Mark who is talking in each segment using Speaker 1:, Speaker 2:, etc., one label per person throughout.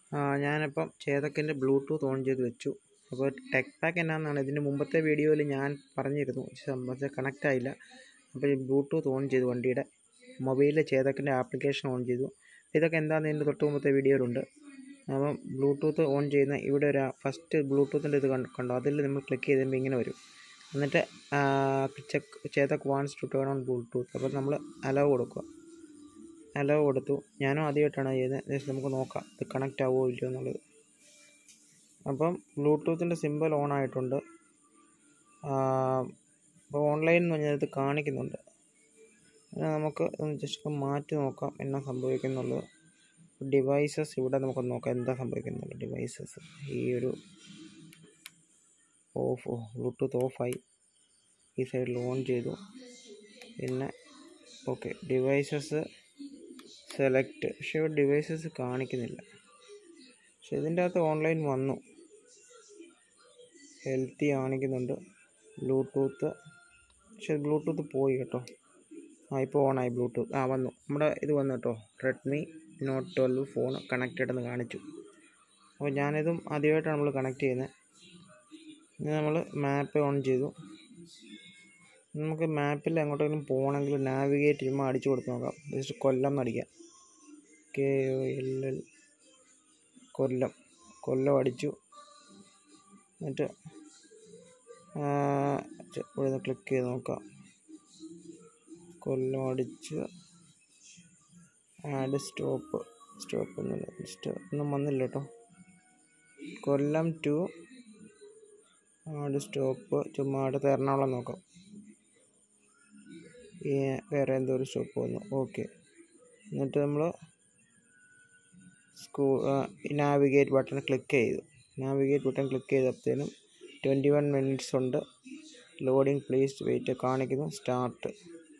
Speaker 1: ഞാനിപ്പം ചേതക്കിൻ്റെ Bluetooth on ചെയ്ത് വെച്ചു. അപ്പോൾ ടെക് പാക്ക് എന്നാണെന്നാണ് ഇതിൻ്റെ മുമ്പത്തെ വീഡിയോയിൽ ഞാൻ പറഞ്ഞിരുന്നു, പക്ഷേ കണക്റ്റ് ആയില്ല. അപ്പോൾ ഈ ബ്ലൂടൂത്ത് ഓൺ ചെയ്തു, വണ്ടിയുടെ മൊബൈലിൽ ചേതക്കിൻ്റെ ആപ്ലിക്കേഷൻ ഓൺ ചെയ്തു. ഇതൊക്കെ എന്താണെന്ന് എൻ്റെ തൊട്ട് മുമ്പത്തെ വീഡിയോയിലുണ്ട്. അപ്പം ബ്ലൂടൂത്ത് ഓൺ ചെയ്യുന്ന ഇവിടെ ഒരു ഫസ്റ്റ് ബ്ലൂടൂത്തിൻ്റെ ഇത് കണ്ടോ, അതിൽ നമ്മൾ ക്ലിക്ക് ചെയ്തുമ്പോൾ ഇങ്ങനെ വരും. എന്നിട്ട് Chetak wants to turn on Bluetooth. അപ്പോൾ നമ്മൾ അലോ കൊടുക്കുക. അലോ കൊടുത്തു. ഞാനും ആദ്യമായിട്ടാണ് ചെയ്യുന്നത്. ജസ്റ്റ് നമുക്ക് നോക്കാം ഇത് കണക്റ്റ് ആവുമോ ഇല്ലയോ എന്നുള്ളത്. അപ്പം ബ്ലൂടൂത്തിൻ്റെ സിമ്പൽ ഓൺ ആയിട്ടുണ്ട്. അപ്പോൾ ഓൺലൈൻ എന്ന് പറഞ്ഞാൽ ഇത് കാണിക്കുന്നുണ്ട്. നമുക്ക് ജസ്റ്റ് മാറ്റി നോക്കാം എന്നാ സംഭവിക്കുന്നുള്ളത്. ഡിവൈസസ് ഇവിടെ നമുക്ക് നോക്കാം എന്താ സംഭവിക്കുന്നുള്ളത്. ഡിവൈസസ് ഈ ഒരു ബ്ലൂടൂത്ത് ഓഫായി. ഈ സൈഡിൽ ഓൺ ചെയ്തു. പിന്നെ ഓക്കെ, ഡിവൈസസ് സെലക്ട്. പക്ഷേ ഇവിടെ ഡിവൈസസ് കാണിക്കുന്നില്ല. പക്ഷെ ഇതിൻ്റെ അകത്ത് ഓൺലൈൻ വന്നു. ഹെൽത്തി കാണിക്കുന്നുണ്ട്. ബ്ലൂടൂത്ത്, പക്ഷെ ബ്ലൂടൂത്ത് പോയി കേട്ടോ. ഇപ്പോൾ ഓണായി ബ്ലൂടൂത്ത്. വന്നു, നമ്മുടെ ഇത് വന്നു കേട്ടോ. റെഡ്മി നോട്ട് 12 ഫോൺ കണക്റ്റഡ് എന്ന് കാണിച്ചു. അപ്പോൾ ഞാനിതും ആദ്യമായിട്ടാണ് നമ്മൾ കണക്ട് ചെയ്യുന്നത്. ഇനി നമ്മൾ മാപ്പ് ഓൺ ചെയ്തു. നമുക്ക് മാപ്പിൽ എങ്ങോട്ടെങ്കിലും പോകണമെങ്കിൽ നാവിഗേറ്റ് ചെയ്യുമ്പോൾ അടിച്ചു കൊടുത്ത് നോക്കാം. ജസ്റ്റ് കൊല്ലം എന്നടിക്കാം. KOLL കൊല്ലം അടിച്ചു. എന്നിട്ട് ഇവിടെ ക്ലിക്ക് ചെയ്ത് നോക്കാം. കൊല്ലം അടിച്ച് ആഡ് സ്റ്റോപ്പ് ഒന്നും വന്നില്ല കേട്ടോ. Kollam to add stop. ചുമ്മാ അടുത്ത് എറണാകുളം നോക്കാം. വേറെ എന്തോ ഒരു സ്റ്റോപ്പ് വന്നു. ഓക്കെ, എന്നിട്ട് നമ്മൾ നാവിഗേറ്റ് ബട്ടൺ ക്ലിക്ക് ചെയ്തു. നാവിഗേറ്റ് ബട്ടൺ ക്ലിക്ക് ചെയ്തപ്പോഴത്തേനും 21 മിനിറ്റ്സ് ഉണ്ട്. ലോഡിങ് പ്ലീസ് വെയിറ്റ് കാണിക്കുന്നു. സ്റ്റാർട്ട്.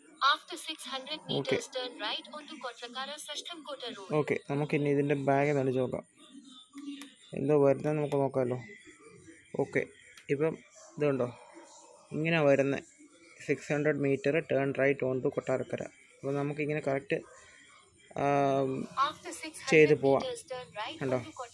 Speaker 1: ഓക്കെ, നമുക്കിനി ഇതിൻ്റെ ബാഗ് നടിച്ച് നോക്കാം എന്തോ വരുന്നത് നമുക്ക് നോക്കാമല്ലോ. ഓക്കെ, ഇപ്പം ഇതുണ്ടോ ഇങ്ങനെ വരുന്നത്. 600 meter turn right on to Kottarakkara. അപ്പോൾ നമുക്കിങ്ങനെ കറക്റ്റ് ചെയ്ത് പോവാം കണ്ടോ.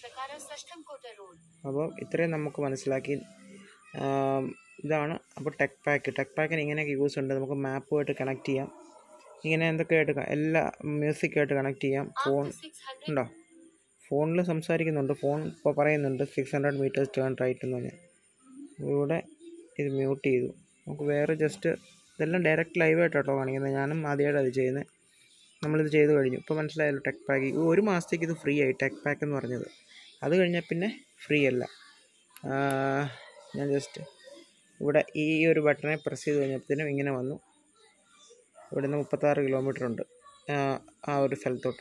Speaker 1: അപ്പോൾ ഇത്രയും നമുക്ക് മനസ്സിലാക്കി. ഇതാണ് അപ്പോൾ ടെക് പാക്കിന് ഇങ്ങനെയൊക്കെ യൂസ് ഉണ്ട്. നമുക്ക് മാപ്പുമായിട്ട് കണക്ട് ചെയ്യാം. ഇങ്ങനെ എന്തൊക്കെയായിട്ട് എല്ലാ മ്യൂസിക്കായിട്ട് കണക്ട് ചെയ്യാം. ഫോൺ ഉണ്ടോ, ഫോണിൽ സംസാരിക്കുന്നുണ്ട്. ഫോൺ ഇപ്പോൾ പറയുന്നുണ്ട് 600 മീറ്റേഴ്സ് ടേൺ റൈറ്റ് എന്ന് പറഞ്ഞാൽ. ഇവിടെ ഇത് മ്യൂട്ട് ചെയ്തു. നമുക്ക് വേറെ ജസ്റ്റ് ഇതെല്ലാം ഡയറക്റ്റ് ലൈവായിട്ടോ കാണിക്കുന്നത്. ഞാനും ആദ്യമായിട്ട് അത് ചെയ്യുന്നത്. നമ്മളിത് ചെയ്ത് കഴിഞ്ഞു. ഇപ്പോൾ മനസ്സിലായല്ലോ ടെക് പാക്ക്. 1 മാസത്തേക്ക് ഇത് ഫ്രീ ആയി ടെക് പാക്ക് എന്ന് പറഞ്ഞത്. അത് കഴിഞ്ഞാൽ പിന്നെ ഫ്രീ അല്ല. ഞാൻ ജസ്റ്റ് ഇവിടെ ഈ ഒരു ബട്ടണെ പ്രസ് ചെയ്ത് കഴിഞ്ഞപ്പോഴത്തേനും ഇങ്ങനെ വന്നു. ഇവിടെ നിന്ന് 36 കിലോമീറ്റർ ഉണ്ട് ആ ഒരു സ്ഥലത്തോട്ട്.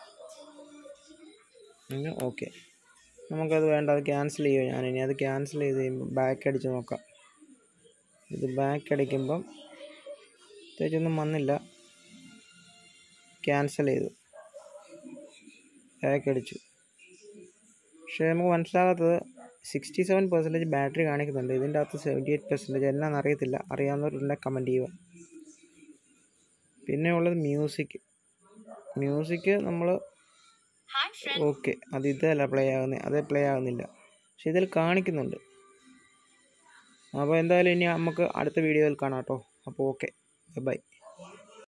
Speaker 1: ഓക്കെ, നമുക്കത് വേണ്ട, അത് ക്യാൻസൽ ചെയ്യുമോ. ഞാനിനി അത് ക്യാൻസൽ ചെയ്ത് കഴിയുമ്പോൾ ബാക്ക് അടിച്ച് നോക്കാം. ഇത് ബാക്ക് അടിക്കുമ്പം പ്രത്യേകിച്ചൊന്നും വന്നില്ല. ക്യാൻസൽ ചെയ്തു, ബാക്ക് അടിച്ചു. പക്ഷേ നമുക്ക് മനസ്സിലാകാത്തത് 67% ബാറ്ററി കാണിക്കുന്നുണ്ട്. ഇതിൻ്റെ അകത്ത് 78% എന്നാന്ന് അറിയത്തില്ല. അറിയാവുന്നവരുണ്ടെങ്കിൽ കമൻറ്റ് ചെയ്യുക. പിന്നെ ഉള്ളത് മ്യൂസിക് നമ്മൾ ഓക്കെ, അത് ഇതല്ല പ്ലേ ആകുന്നത്, അതേ പ്ലേ ആകുന്നില്ല. പക്ഷെ ഇതിൽ കാണിക്കുന്നുണ്ട്. അപ്പോൾ എന്തായാലും ഇനി നമുക്ക് അടുത്ത വീഡിയോയിൽ കാണാം കേട്ടോ. അപ്പോൾ ഓക്കെ, ബൈ.